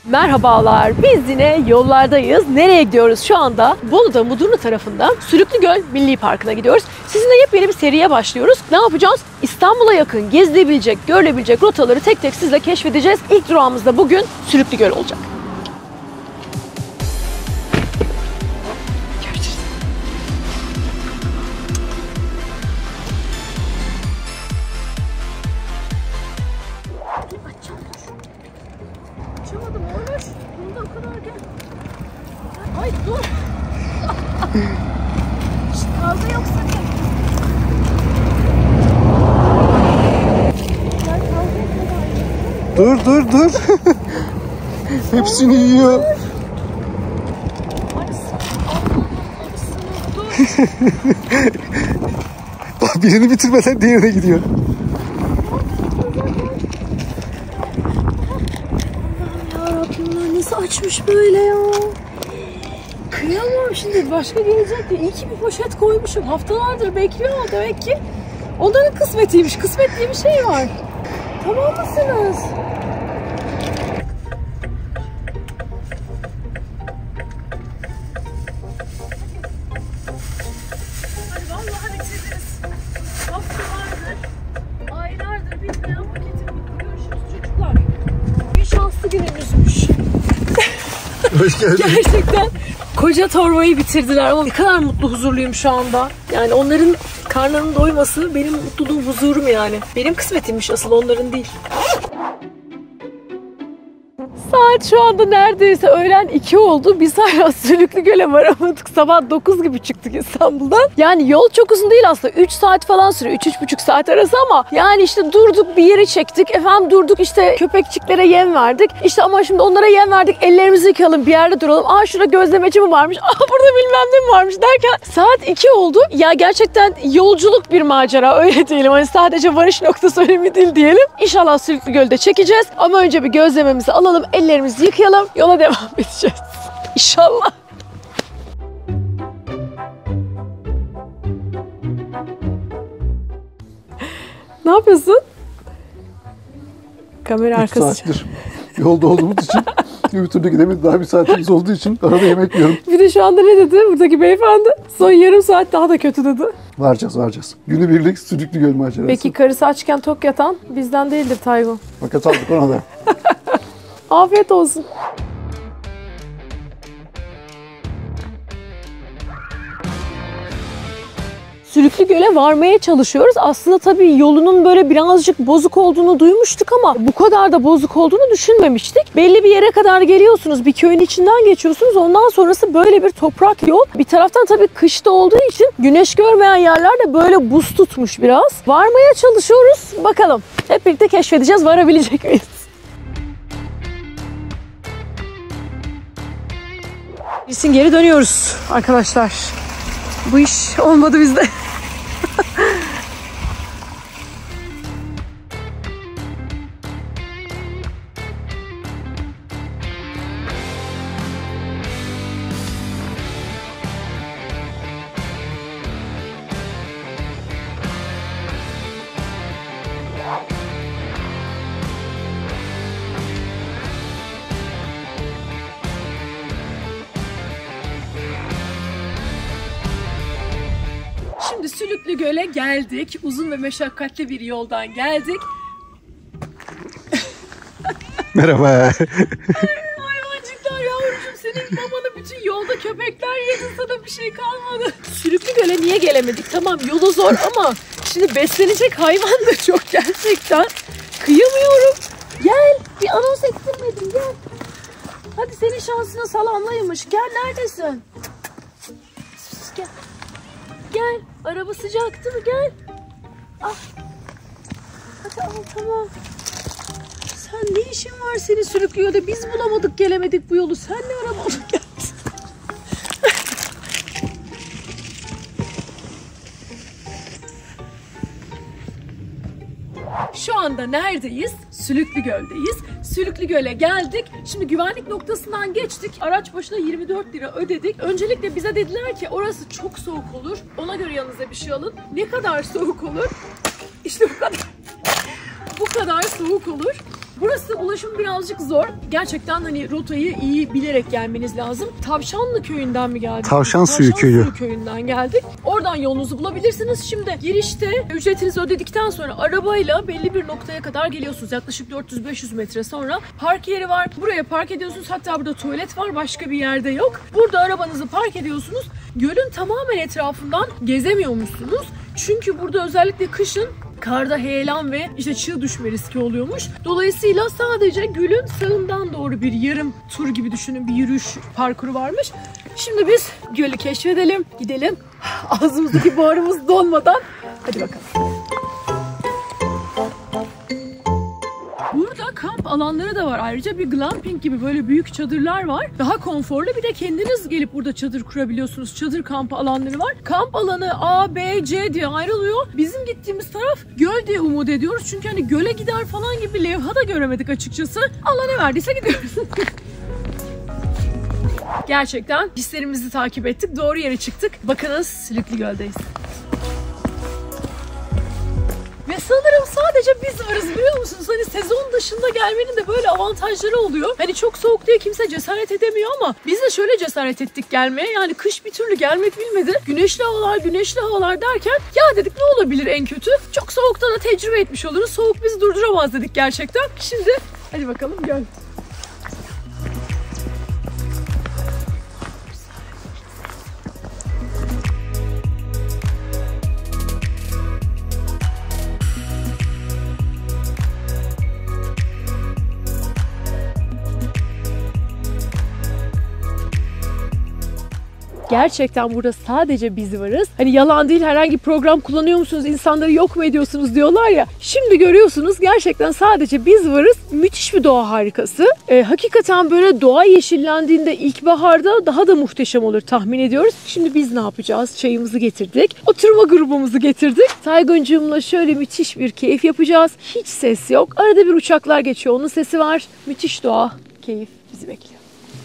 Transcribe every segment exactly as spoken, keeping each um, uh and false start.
Merhabalar, biz yine yollardayız. Nereye gidiyoruz şu anda? Bolu'da Mudurnu tarafında Sülüklügöl Milli Parkı'na gidiyoruz. Sizinle yepyeni bir seriye başlıyoruz. Ne yapacağız? İstanbul'a yakın gezilebilecek, görülebilecek rotaları tek tek sizle keşfedeceğiz. İlk durağımız da bugün Sülüklügöl olacak. Açamadım Onur. Burada o kadar gel. Ay dur. İşte kavga yok sakın. Gel kavga etme. Dur dur dur. Hepsini yiyor. Bak birini bitirmeden diğerine gidiyor. Nasıl açmış böyle ya? Kıyamam şimdi başka gelecek diye. İyi ki bir poşet koymuşum. Haftalardır bekliyor demek ki. Onların kısmetiymiş. Kısmet diye bir şey var. Tamam mısınız? Hadi vallahi bitirdiniz. Haftalardır, aylardır bitmeyen paketim bitti. Görüşürüz çocuklar. Bir şanslı gününüzmüş. Hoş geldin. Gerçekten koca torbayı bitirdiler ama ne kadar mutlu, huzurluyum şu anda. Yani onların karnının doyması benim mutluluğum, huzurum yani. Benim kısmetimmiş asıl, onların değil. Saat şu anda neredeyse öğlen iki oldu. Biz hala Sülüklügöl'e varamadık. Sabah dokuz gibi çıktık İstanbul'dan. Yani yol çok uzun değil aslında. üç saat falan sürüyor. üç üç buçuk saat arası ama yani işte durduk bir yeri çektik. Efendim durduk işte köpekçiklere yem verdik. İşte ama şimdi onlara yem verdik. Ellerimizi yıkayalım, bir yerde duralım. Aa şurada gözlemeci mi varmış? Aa burada bilmem ne mi varmış derken saat iki oldu. Ya gerçekten yolculuk bir macera, öyle diyelim. Hani sadece varış noktası önemli değil diyelim. İnşallah Sülüklügöl'de çekeceğiz. Ama önce bir gözlememizi alalım. Ellerimizi yıkayalım, yola devam edeceğiz. İnşallah. Ne yapıyorsun? Kamera arkası. üç saattir yolda olduğumuz için bir türlü gidemedik. Daha bir saatimiz olduğu için arada yemek yiyorum. Bir de şu anda ne dedi buradaki beyefendi? Son yarım saat daha da kötü dedi. Varacağız varacağız. Günübirlik Sülüklügöl macerası. Peki karısı açken tok yatan bizden değildir Taygun. Fakat aldık ona da. Afiyet olsun. Sülüklügöl'e varmaya çalışıyoruz. Aslında tabii yolunun böyle birazcık bozuk olduğunu duymuştuk ama bu kadar da bozuk olduğunu düşünmemiştik. Belli bir yere kadar geliyorsunuz, bir köyün içinden geçiyorsunuz. Ondan sonrası böyle bir toprak yol. Bir taraftan tabii kışta olduğu için güneş görmeyen yerler de böyle buz tutmuş biraz. Varmaya çalışıyoruz. Bakalım hep birlikte keşfedeceğiz. Varabilecek miyiz? Bilsin geri dönüyoruz arkadaşlar. Bu iş olmadı bizde. Şimdi Sülüklügöl'e geldik. Uzun ve meşakkatli bir yoldan geldik. Merhaba. Hayvancıklar yavrucuğum, senin mamanı bütün yolda köpekler yedi, sana bir şey kalmadı. Sülüklügöl'e niye gelemedik? Tamam yolu zor ama şimdi beslenecek hayvan da çok gerçekten. Kıyamıyorum. Gel, bir anons ettirmedim, gel. Hadi senin şansına salamlaymış. Gel, neredesin? Gel. Gel. Araba sıcak değil mi? Gel. Al. Hadi al, tamam. Sen ne işin var senin Sülüklügöl'de? Biz bulamadık, gelemedik bu yolu. Sen ne ara buldun geldin? Şu anda neredeyiz? Sülüklügöl'deyiz. Sülüklügöl'e geldik. Şimdi güvenlik noktasından geçtik. Araç başına yirmi dört lira ödedik. Öncelikle bize dediler ki orası çok soğuk olur. Ona göre yanınıza bir şey alın. Ne kadar soğuk olur? İşte bu kadar. Bu kadar soğuk olur. Burası ulaşım birazcık zor. Gerçekten hani rotayı iyi bilerek gelmeniz lazım. Tavşanlı köyünden mi geldik? Tavşan Suyu Köyü. Suyu köyünden geldik. Oradan yolunuzu bulabilirsiniz. Şimdi girişte ücretinizi ödedikten sonra arabayla belli bir noktaya kadar geliyorsunuz. Yaklaşık dört yüz beş yüz metre sonra park yeri var. Buraya park ediyorsunuz. Hatta burada tuvalet var. Başka bir yerde yok. Burada arabanızı park ediyorsunuz. Gölün tamamen etrafından gezemiyormuşsunuz. Çünkü burada özellikle kışın karda heyelan ve işte çığ düşme riski oluyormuş. Dolayısıyla sadece gölün sağından doğru bir yarım tur gibi düşünün, bir yürüyüş parkuru varmış. Şimdi biz gölü keşfedelim, gidelim. Ağzımızdaki buharımız donmadan. Hadi bakalım. Burada kamp alanları da var. Ayrıca bir glamping gibi böyle büyük çadırlar var. Daha konforlu, bir de kendiniz gelip burada çadır kurabiliyorsunuz. Çadır kamp alanları var. Kamp alanı A, B, C diye ayrılıyor. Bizim gittiğimiz taraf göl diye umut ediyoruz. Çünkü hani göle gider falan gibi levha da göremedik açıkçası. Allah ne verdiyse gidiyoruz. Gerçekten hislerimizi takip ettik. Doğru yere çıktık. Bakınız Sülüklü Göl'deyiz. Ve sanırım sadece biz varız, biliyor musunuz? Hani sezon dışında gelmenin de böyle avantajları oluyor. Hani çok soğuk diye kimse cesaret edemiyor ama biz de şöyle cesaret ettik gelmeye. Yani kış bir türlü gelmek bilmedi. Güneşli havalar, güneşli havalar derken ya dedik ne olabilir en kötü? Çok soğukta da tecrübe etmiş oluruz. Soğuk bizi durduramaz dedik gerçekten. Şimdi hadi bakalım göl. Gerçekten burada sadece biz varız. Hani yalan değil, herhangi program kullanıyor musunuz, insanları yok mu ediyorsunuz diyorlar ya. Şimdi görüyorsunuz gerçekten sadece biz varız. Müthiş bir doğa harikası. Ee, hakikaten böyle doğa yeşillendiğinde ilkbaharda daha da muhteşem olur tahmin ediyoruz. Şimdi biz ne yapacağız? Çayımızı getirdik. Oturma grubumuzu getirdik. Tayguncuğumla şöyle müthiş bir keyif yapacağız. Hiç ses yok. Arada bir uçaklar geçiyor. Onun sesi var. Müthiş doğa, keyif bizi bekliyor.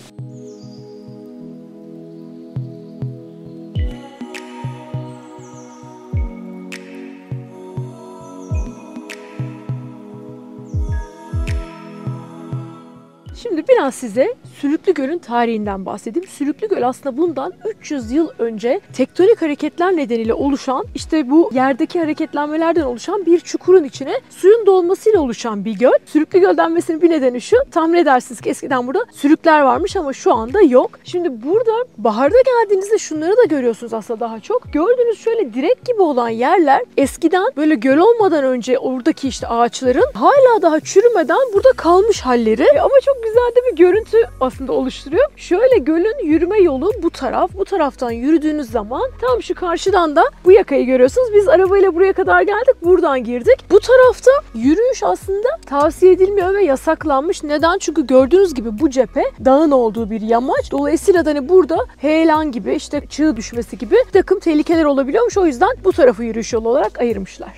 Şimdi biraz size Sülüklü Göl'ün tarihinden bahsedeyim. Sülüklü Göl aslında bundan üç yüz yıl önce tektonik hareketler nedeniyle oluşan, işte bu yerdeki hareketlenmelerden oluşan bir çukurun içine suyun dolmasıyla oluşan bir göl. Sülüklü Göl denmesinin bir nedeni şu: tahmin edersiniz ki eskiden burada sülükler varmış ama şu anda yok. Şimdi burada baharda geldiğinizde şunları da görüyorsunuz aslında daha çok. Gördüğünüz şöyle direk gibi olan yerler eskiden böyle göl olmadan önce oradaki işte ağaçların hala daha çürümeden burada kalmış halleri. Ama çok güzel de bir görüntü aslında oluşturuyor. Şöyle gölün yürüme yolu bu taraf. Bu taraftan yürüdüğünüz zaman tam şu karşıdan da bu yakayı görüyorsunuz. Biz arabayla buraya kadar geldik. Buradan girdik. Bu tarafta yürüyüş aslında tavsiye edilmiyor ve yasaklanmış. Neden? Çünkü gördüğünüz gibi bu cephe dağın olduğu bir yamaç. Dolayısıyla da hani burada heyelan gibi, işte çığ düşmesi gibi bir takım tehlikeler olabiliyormuş. O yüzden bu tarafı yürüyüş yolu olarak ayırmışlar.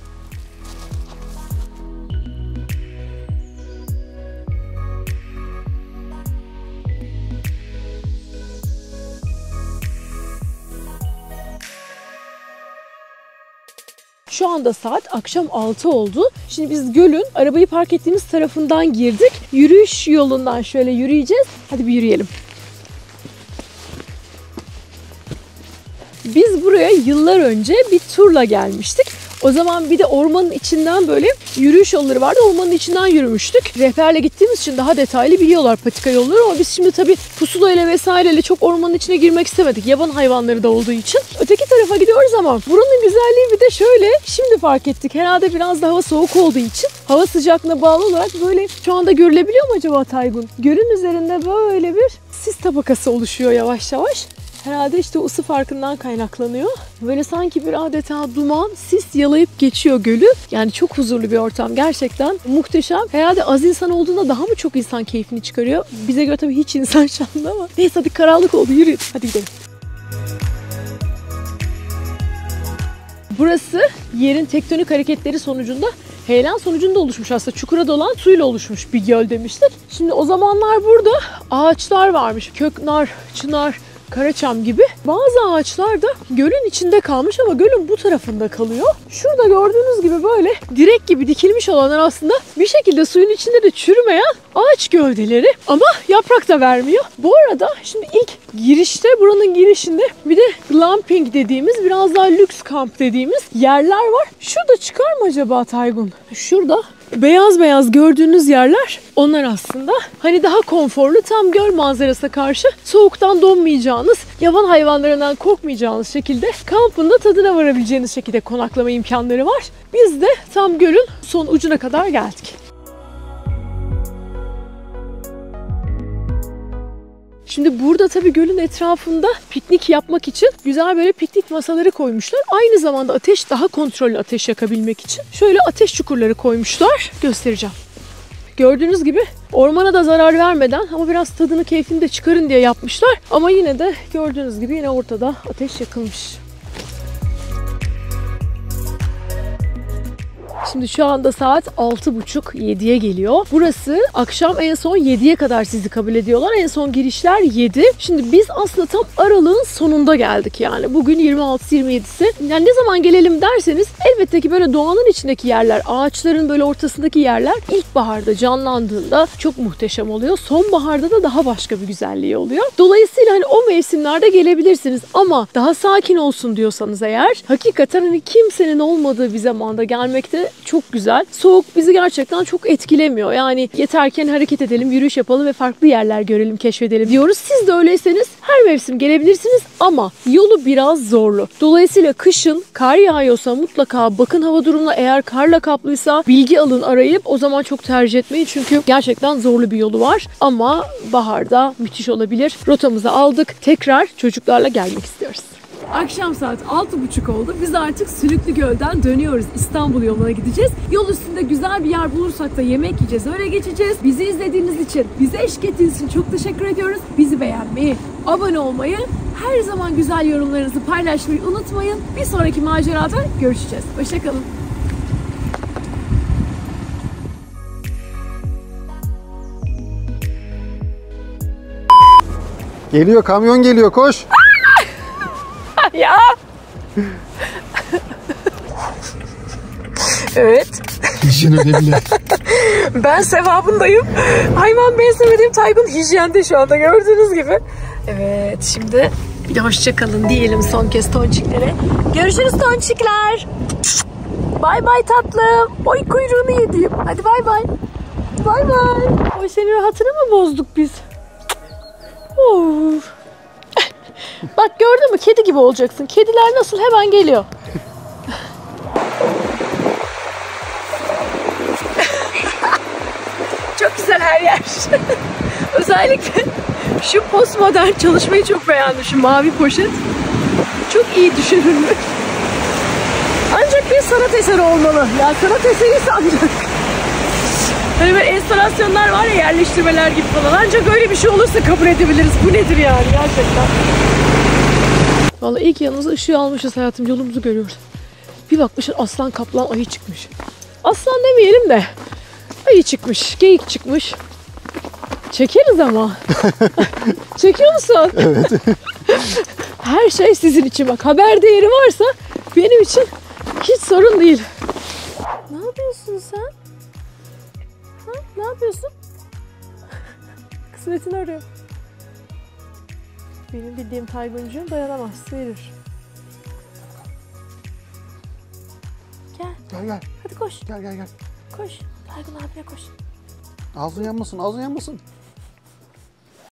Şu anda saat akşam altı oldu. Şimdi biz gölün arabayı park ettiğimiz tarafından girdik. Yürüyüş yolundan şöyle yürüyeceğiz. Hadi bir yürüyelim. Biz buraya yıllar önce bir turla gelmiştik. O zaman bir de ormanın içinden böyle yürüyüş yolları vardı. Ormanın içinden yürümüştük. Rehberle gittiğimiz için daha detaylı biliyorlar patika yolları ama biz şimdi tabii pusulayla vesaireyle çok ormanın içine girmek istemedik. Yaban hayvanları da olduğu için. Öteki tarafa gidiyoruz ama buranın güzelliği bir de şöyle. Şimdi fark ettik. Herhalde biraz da hava soğuk olduğu için hava sıcaklığına bağlı olarak böyle şu anda görülebiliyor mu acaba Taygun? Gölün üzerinde böyle bir sis tabakası oluşuyor yavaş yavaş. Herhalde işte o ısı farkından kaynaklanıyor. Böyle sanki bir adeta duman, sis yalayıp geçiyor gölü. Yani çok huzurlu bir ortam. Gerçekten muhteşem. Herhalde az insan olduğunda daha mı çok insan keyfini çıkarıyor? Bize göre tabii hiç insan şu anda ama. Neyse hadi karanlık oldu, yürüyün. Hadi gidelim. Burası yerin tektonik hareketleri sonucunda, heyelan sonucunda oluşmuş, aslında çukura dolan suyla oluşmuş bir göl demiştik. Şimdi o zamanlar burada ağaçlar varmış. Köknar, çınar, Karaçam gibi. Bazı ağaçlar da gölün içinde kalmış ama gölün bu tarafında kalıyor. Şurada gördüğünüz gibi böyle direk gibi dikilmiş olanlar aslında bir şekilde suyun içinde de çürümeyen ağaç gövdeleri ama yaprak da vermiyor. Bu arada şimdi ilk girişte, buranın girişinde bir de glamping dediğimiz, biraz daha lüks kamp dediğimiz yerler var. Şurada çıkar mı acaba Taygun? Şurada beyaz beyaz gördüğünüz yerler, onlar aslında hani daha konforlu, tam göl manzarasına karşı soğuktan donmayacağınız, yaban hayvanlarından korkmayacağınız şekilde kampın da tadına varabileceğiniz şekilde konaklama imkanları var. Biz de tam gölün son ucuna kadar geldik. Şimdi burada tabii gölün etrafında piknik yapmak için güzel böyle piknik masaları koymuşlar. Aynı zamanda ateş, daha kontrollü ateş yakabilmek için şöyle ateş çukurları koymuşlar. Göstereceğim. Gördüğünüz gibi ormana da zarar vermeden ama biraz tadını, keyfini de çıkarın diye yapmışlar. Ama yine de gördüğünüz gibi yine ortada ateş yakılmış. Şimdi şu anda saat altı buçuk yediye geliyor. Burası akşam en son yediye kadar sizi kabul ediyorlar. En son girişler yedi. Şimdi biz aslında tam aralığın sonunda geldik yani. Bugün yirmi altısı yirmi yedisi. Yani ne zaman gelelim derseniz elbette ki böyle doğanın içindeki yerler, ağaçların böyle ortasındaki yerler ilkbaharda canlandığında çok muhteşem oluyor. Sonbaharda da daha başka bir güzelliği oluyor. Dolayısıyla hani o mevsimlerde gelebilirsiniz ama daha sakin olsun diyorsanız eğer, hakikaten hani kimsenin olmadığı bir zamanda gelmekte çok güzel. Soğuk bizi gerçekten çok etkilemiyor. Yani yeterken hareket edelim, yürüyüş yapalım ve farklı yerler görelim, keşfedelim diyoruz. Siz de öyleyseniz her mevsim gelebilirsiniz ama yolu biraz zorlu. Dolayısıyla kışın kar yağıyorsa mutlaka bakın hava durumuna, eğer karla kaplıysa bilgi alın, arayıp o zaman çok tercih etmeyin. Çünkü gerçekten zorlu bir yolu var ama baharda müthiş olabilir. Rotamızı aldık. Tekrar çocuklarla gelmek istiyoruz. Akşam saat altı buçuk oldu. Biz artık Sülüklü Göl'den dönüyoruz. İstanbul yoluna gideceğiz. Yol üstünde güzel bir yer bulursak da yemek yiyeceğiz. Öyle geçeceğiz. Bizi izlediğiniz için, bize eşlik ettiğiniz için çok teşekkür ediyoruz. Bizi beğenmeyi, abone olmayı, her zaman güzel yorumlarınızı paylaşmayı unutmayın. Bir sonraki macerada görüşeceğiz. Hoşçakalın. Geliyor, kamyon geliyor, koş. Ya. Evet. İşin önemli. Ben sevabındayım. Hayvan beslemediğim Taygun hijyende şu anda gördüğünüz gibi. Evet, şimdi bir de hoşça kalın diyelim son kez tonçiklere. Görüşürüz tonçikler. Bay bay tatlım. Oy kuyruğunu yediğim. Hadi bay bay. Bay bay. Oy senin rahatını mı bozduk biz? Of. Bak gördün mü? Kedi gibi olacaksın. Kediler nasıl hemen geliyor. Çok güzel her yer. Özellikle şu postmodern çalışmayı çok beğendim. Şu mavi poşet. Çok iyi düşünülmüş. Ancak bir sanat eseri olmalı. Ya sanat eseri ancak. Hani böyle enstalasyonlar var ya, yerleştirmeler gibi falan. Ancak öyle bir şey olursa kabul edebiliriz. Bu nedir yani gerçekten? Vallahi ilk yanımıza ışığı almışız hayatım. Yolumuzu görüyoruz. Bir bakmışız aslan, kaplan, ayı çıkmış. Aslan demeyelim de ayı çıkmış, geyik çıkmış. Çekeriz ama. Çekiyor musun? Evet. Her şey sizin için bak. Haber değeri varsa benim için hiç sorun değil. Ne yapıyorsun sen? Ha? Ne yapıyorsun? Kısmetini arıyor. Benim bildiğim Tayguncuğum dayanamaz, sıyırır. Gel. Gel gel. Hadi koş. Gel gel gel. Koş. Taygun abine koş. Ağzın yanmasın, ağzın yanmasın.